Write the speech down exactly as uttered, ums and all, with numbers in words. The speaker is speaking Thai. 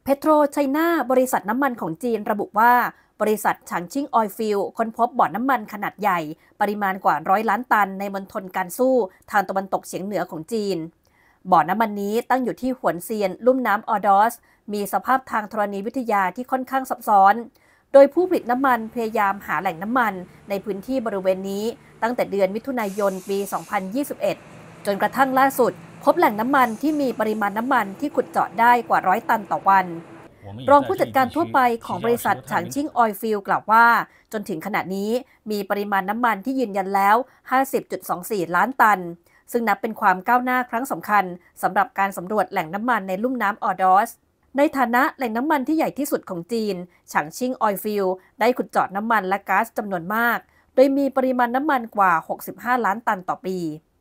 เพโตรไชน่าบริษัทน้ำมันของจีนระบุว่าบริษัทฉางชิ่งออยล์ฟิลด์ค้นพบบ่อน้ำมันขนาดใหญ่ปริมาณกว่าร้อยล้านตันในมณฑลการสู้ทางตะวันตกเฉียงเหนือของจีนบ่อน้ำมันนี้ตั้งอยู่ที่หวนเซียนลุ่มน้ำออดอสมีสภาพทางธรณีวิทยาที่ค่อนข้างซับซ้อนโดยผู้ผลิตน้ำมันพยายามหาแหล่งน้ำมันในพื้นที่บริเวณนี้ตั้งแต่เดือนมิถุนายนปี สองพันยี่สิบเอ็ด จนกระทั่งล่าสุดพบแหล่งน้ำมันที่มีปริมาณน้ำมันที่ขุดเจาะได้กว่าร้อยตันต่อวันรองผู้จัดการทั่วไปของบริษัทฉางชิ่งออยล์ฟิลด์กล่าวว่าจนถึงขณะนี้มีปริมาณน้ำมันที่ยืนยันแล้ว ห้าสิบจุดสองสี่ ล้านตันซึ่งนับเป็นความก้าวหน้าครั้งสำคัญสำหรับการสำรวจแหล่งน้ำมันในลุ่มน้ำออดอสในฐานะแหล่งน้ำมันที่ใหญ่ที่สุดของจีนฉางชิ่งออยล์ฟิลด์ได้ขุดเจาะน้ำมันและก๊าซจำนวนมากโดยมีปริมาณน้ำมันกว่าหกสิบห้าล้านตันต่อปี